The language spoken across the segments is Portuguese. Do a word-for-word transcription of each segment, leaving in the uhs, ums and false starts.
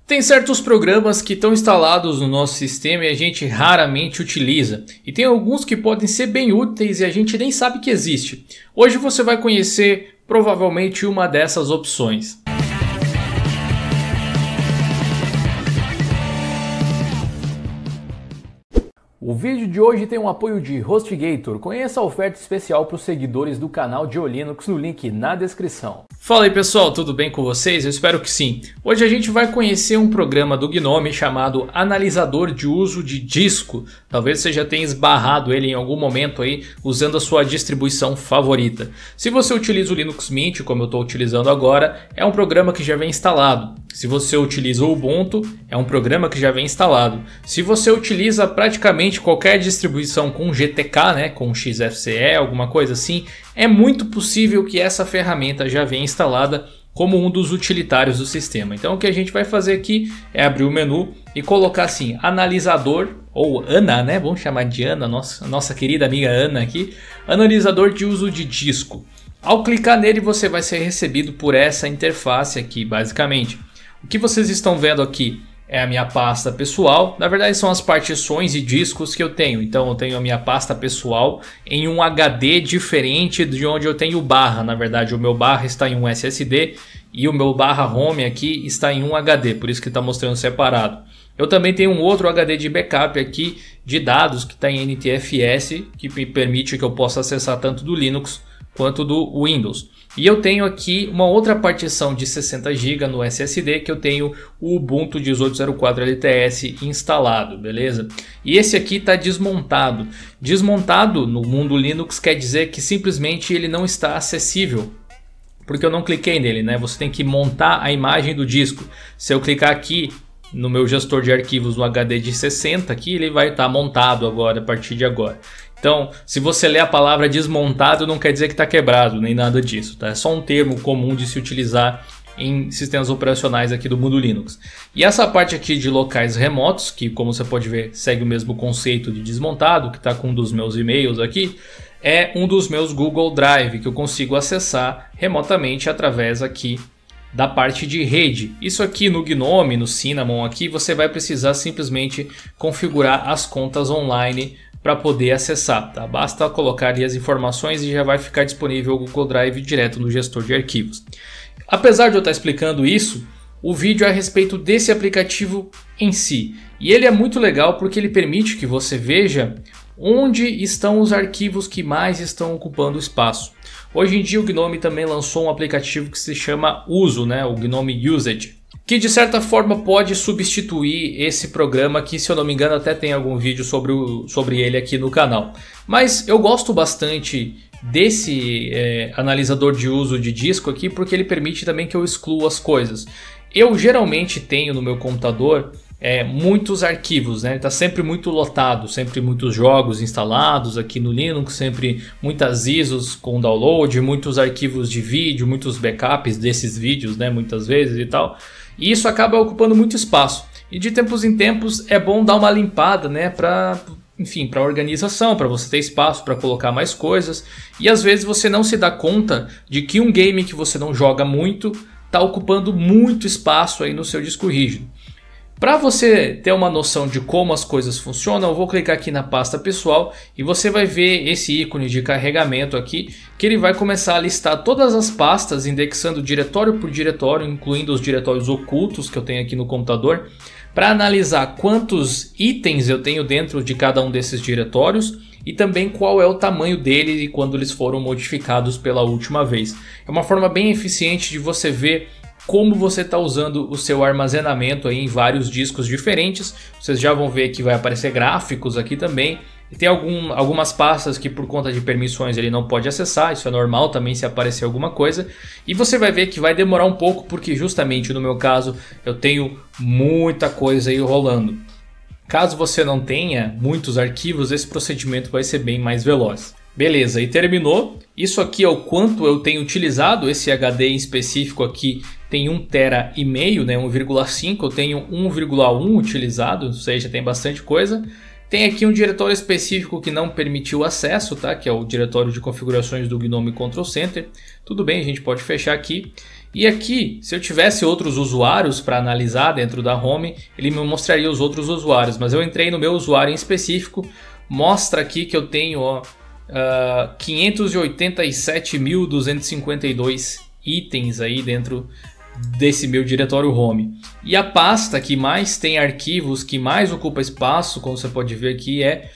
Tem certos programas que estão instalados no nosso sistema e a gente raramente utiliza. E tem alguns que podem ser bem úteis e a gente nem sabe que existe. Hoje você vai conhecer provavelmente uma dessas opções. O vídeo de hoje tem um apoio de HostGator. Conheça a oferta especial para os seguidores do canal GeoLinux no link na descrição. Fala aí pessoal, tudo bem com vocês? Eu espero que sim. Hoje a gente vai conhecer um programa do Gnome chamado Analisador de Uso de Disco. Talvez você já tenha esbarrado ele em algum momento aí usando a sua distribuição favorita. Se você utiliza o Linux Mint, como eu estou utilizando agora, é um programa que já vem instalado. Se você utiliza o Ubuntu, é um programa que já vem instalado. Se você utiliza praticamente qualquer distribuição com G T K, né, com X F C E, alguma coisa assim, é muito possível que essa ferramenta já venha instalada como um dos utilitários do sistema. Então o que a gente vai fazer aqui é abrir o menu e colocar assim, analisador, ou Ana, né, vamos chamar de Ana, nossa, nossa querida amiga Ana aqui, analisador de uso de disco. Ao clicar nele você vai ser recebido por essa interface aqui, basicamente. O que vocês estão vendo aqui é a minha pasta pessoal, na verdade são as partições e discos que eu tenho. Então eu tenho a minha pasta pessoal em um H D diferente de onde eu tenho o barra. Na verdade o meu barra está em um S S D e o meu barra home aqui está em um H D, por isso que está mostrando separado. Eu também tenho um outro H D de backup aqui de dados que está em N T F S, que me permite que eu possa acessar tanto do Linux quanto do Windows. E eu tenho aqui uma outra partição de sessenta gigas no S S D que eu tenho o Ubuntu dezoito zero quatro L T S instalado, beleza? E esse aqui está desmontado. Desmontado no mundo Linux quer dizer que simplesmente ele não está acessível, porque eu não cliquei nele, né? Você tem que montar a imagem do disco. Se eu clicar aqui no meu gestor de arquivos no H D de sessenta aqui, ele vai estar montado agora, a partir de agora. Então, se você lê a palavra desmontado, não quer dizer que está quebrado, nem nada disso, tá? É só um termo comum de se utilizar em sistemas operacionais aqui do mundo Linux. E essa parte aqui de locais remotos, que como você pode ver, segue o mesmo conceito de desmontado, que está com um dos meus e-mails aqui, é um dos meus Google Drive, que eu consigo acessar remotamente através aqui da parte de rede. Isso aqui no Gnome, no Cinnamon aqui, você vai precisar simplesmente configurar as contas online para poder acessar, tá? Basta colocar ali as informações e já vai ficar disponível o Google Drive direto no gestor de arquivos. Apesar de eu estar explicando isso, o vídeo é a respeito desse aplicativo em si. E ele é muito legal porque ele permite que você veja onde estão os arquivos que mais estão ocupando espaço. Hoje em dia o Gnome também lançou um aplicativo que se chama Uso, né? O Gnome Usage, que de certa forma pode substituir esse programa que, se eu não me engano, até tem algum vídeo sobre, o, sobre ele aqui no canal. Mas eu gosto bastante desse é, analisador de uso de disco aqui porque ele permite também que eu exclua as coisas. Eu geralmente tenho no meu computador é, muitos arquivos, né? Está sempre muito lotado, sempre muitos jogos instalados aqui no Linux, sempre muitas I S Os com download, muitos arquivos de vídeo, muitos backups desses vídeos, né? Muitas vezes e tal. E isso acaba ocupando muito espaço. E de tempos em tempos é bom dar uma limpada, né? Para, enfim, para organização, para você ter espaço para colocar mais coisas. E às vezes você não se dá conta de que um game que você não joga muito está ocupando muito espaço aí no seu disco rígido. Para você ter uma noção de como as coisas funcionam, eu vou clicar aqui na pasta pessoal e você vai ver esse ícone de carregamento aqui, que ele vai começar a listar todas as pastas, indexando diretório por diretório, incluindo os diretórios ocultos que eu tenho aqui no computador, para analisar quantos itens eu tenho dentro de cada um desses diretórios e também qual é o tamanho deles e quando eles foram modificados pela última vez. É uma forma bem eficiente de você ver como você está usando o seu armazenamento aí em vários discos diferentes. Vocês já vão ver que vai aparecer gráficos aqui também. E tem algum, algumas pastas que por conta de permissões ele não pode acessar. Isso é normal também se aparecer alguma coisa. E você vai ver que vai demorar um pouco porque justamente no meu caso eu tenho muita coisa aí rolando. Caso você não tenha muitos arquivos, esse procedimento vai ser bem mais veloz. Beleza, e terminou. Isso aqui é o quanto eu tenho utilizado. Esse H D em específico aqui tem um tera e meio, né, um vírgula cinco. Eu tenho um vírgula um utilizado, ou seja, tem bastante coisa. Tem aqui um diretório específico que não permitiu acesso, tá? Que é o diretório de configurações do Gnome Control Center. Tudo bem, a gente pode fechar aqui. E aqui, se eu tivesse outros usuários para analisar dentro da home, ele me mostraria os outros usuários, mas eu entrei no meu usuário em específico, mostra aqui que eu tenho ó, uh, quinhentos e oitenta e sete mil duzentos e cinquenta e dois itens aí dentro desse meu diretório home. E a pasta que mais tem arquivos, que mais ocupa espaço, como você pode ver aqui, é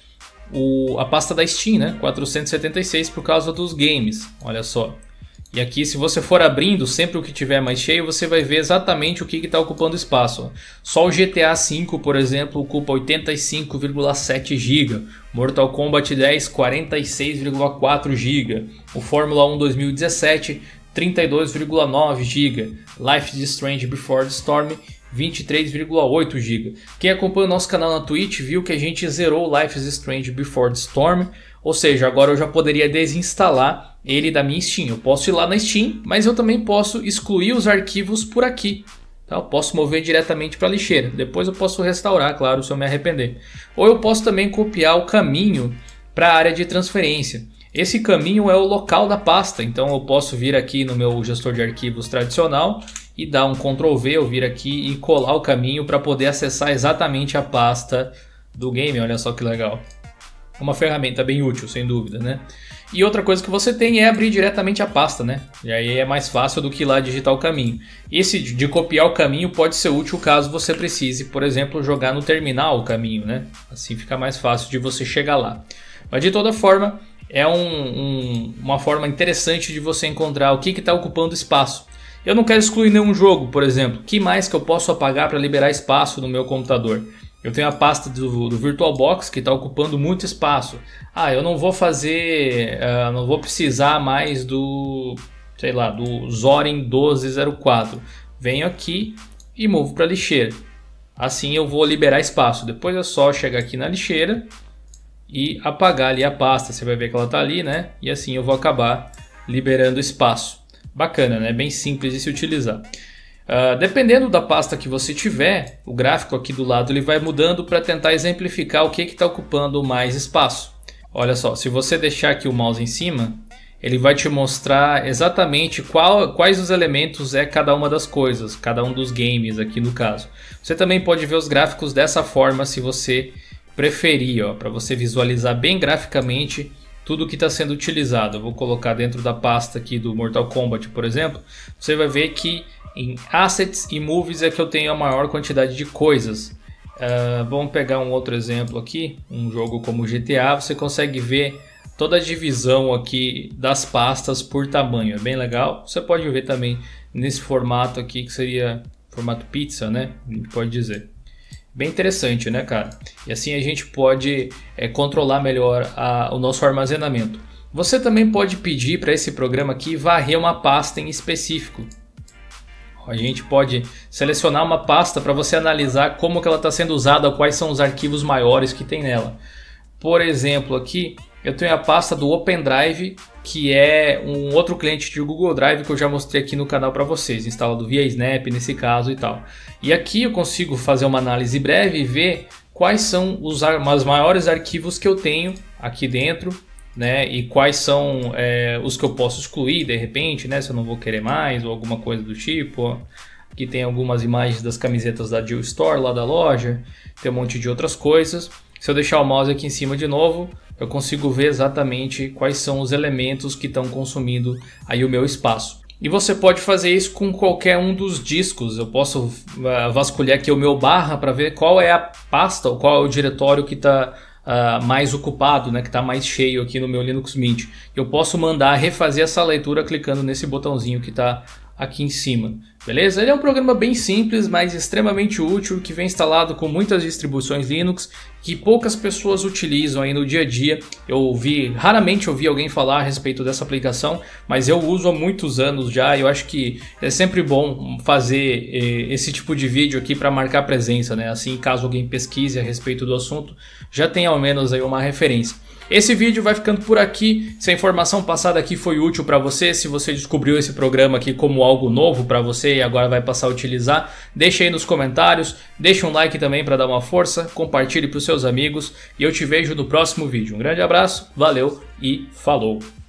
o, a pasta da Steam, né? quatrocentos e setenta e seis por causa dos games, olha só. E aqui, se você for abrindo, sempre o que tiver mais cheio, você vai ver exatamente o que está ocupando espaço. Só o G T A cinco, por exemplo, ocupa oitenta e cinco vírgula sete gigas. Mortal Kombat dez, quarenta e seis vírgula quatro gigas. O Fórmula um dois mil e dezessete, trinta e dois vírgula nove gigas. Life is Strange Before the Storm, vinte e três vírgula oito gigas. Quem acompanha o nosso canal na Twitch viu que a gente zerou Life is Strange Before the Storm. Ou seja, agora eu já poderia desinstalar ele da minha Steam. Eu posso ir lá na Steam, mas eu também posso excluir os arquivos por aqui. Tá? Eu posso mover diretamente para a lixeira. Depois eu posso restaurar, claro, se eu me arrepender. Ou eu posso também copiar o caminho para a área de transferência. Esse caminho é o local da pasta. Então eu posso vir aqui no meu gestor de arquivos tradicional e dar um control V, eu vir aqui e colar o caminho para poder acessar exatamente a pasta do game. Olha só que legal. Uma ferramenta bem útil, sem dúvida, né? E outra coisa que você tem é abrir diretamente a pasta, né? E aí é mais fácil do que ir lá digitar o caminho. Esse de copiar o caminho pode ser útil caso você precise, por exemplo, jogar no terminal o caminho, né? Assim fica mais fácil de você chegar lá. Mas de toda forma, é um, um, uma forma interessante de você encontrar o que está ocupando espaço. Eu não quero excluir nenhum jogo, por exemplo. O que mais que eu posso apagar para liberar espaço no meu computador? Eu tenho a pasta do, do VirtualBox que está ocupando muito espaço. Ah, eu não vou fazer, uh, não vou precisar mais do, sei lá, do Zorin doze zero quatro. Venho aqui e movo para a lixeira. Assim eu vou liberar espaço. Depois é só chegar aqui na lixeira e apagar ali a pasta. Você vai ver que ela está ali, né? E assim eu vou acabar liberando espaço. Bacana, né? Bem simples de se utilizar. Uh, dependendo da pasta que você tiver, o gráfico aqui do lado ele vai mudando para tentar exemplificar o que está ocupando mais espaço. Olha só, se você deixar aqui o mouse em cima, ele vai te mostrar exatamente qual, quais os elementos é cada uma das coisas, cada um dos games aqui no caso. Você também pode ver os gráficos dessa forma se você preferir, para você visualizar bem graficamente tudo que está sendo utilizado. Eu vou colocar dentro da pasta aqui do Mortal Kombat, por exemplo, você vai ver que em Assets e Movies é que eu tenho a maior quantidade de coisas. Uh, vamos pegar um outro exemplo aqui, um jogo como G T A, você consegue ver toda a divisão aqui das pastas por tamanho, é bem legal. Você pode ver também nesse formato aqui, que seria formato pizza, né? A gente pode dizer. Bem interessante, né, cara? E assim a gente pode é, controlar melhor a, o nosso armazenamento. Você também pode pedir para esse programa aqui varrer uma pasta em específico. A gente pode selecionar uma pasta para você analisar como que ela está sendo usada, quais são os arquivos maiores que tem nela. Por exemplo, aqui eu tenho a pasta do OpenDrive, que é um outro cliente de Google Drive que eu já mostrei aqui no canal para vocês, instalado via Snap nesse caso e tal. E aqui eu consigo fazer uma análise breve e ver quais são os, os maiores arquivos que eu tenho aqui dentro, né, e quais são é, os que eu posso excluir de repente, né, se eu não vou querer mais ou alguma coisa do tipo. Ó. Aqui tem algumas imagens das camisetas da Jill Store lá da loja, tem um monte de outras coisas. Se eu deixar o mouse aqui em cima de novo, eu consigo ver exatamente quais são os elementos que estão consumindo aí o meu espaço. E você pode fazer isso com qualquer um dos discos. Eu posso vasculhar aqui o meu barra para ver qual é a pasta ou qual é o diretório que está Uh, mais ocupado, né, que está mais cheio aqui no meu Linux Mint. Eu posso mandar refazer essa leitura clicando nesse botãozinho que está aqui em cima. Beleza? Ele é um programa bem simples, mas extremamente útil, que vem instalado com muitas distribuições Linux, que poucas pessoas utilizam aí no dia a dia. Eu ouvi, raramente ouvi alguém falar a respeito dessa aplicação, mas eu uso há muitos anos já e eu acho que é sempre bom fazer eh, esse tipo de vídeo aqui para marcar presença, né? Assim, caso alguém pesquise a respeito do assunto, já tem ao menos aí uma referência. Esse vídeo vai ficando por aqui. Se a informação passada aqui foi útil para você, se você descobriu esse programa aqui como algo novo para você e agora vai passar a utilizar, deixa aí nos comentários, deixa um like também para dar uma força, compartilhe para os seus amigos e eu te vejo no próximo vídeo. Um grande abraço, valeu e falou!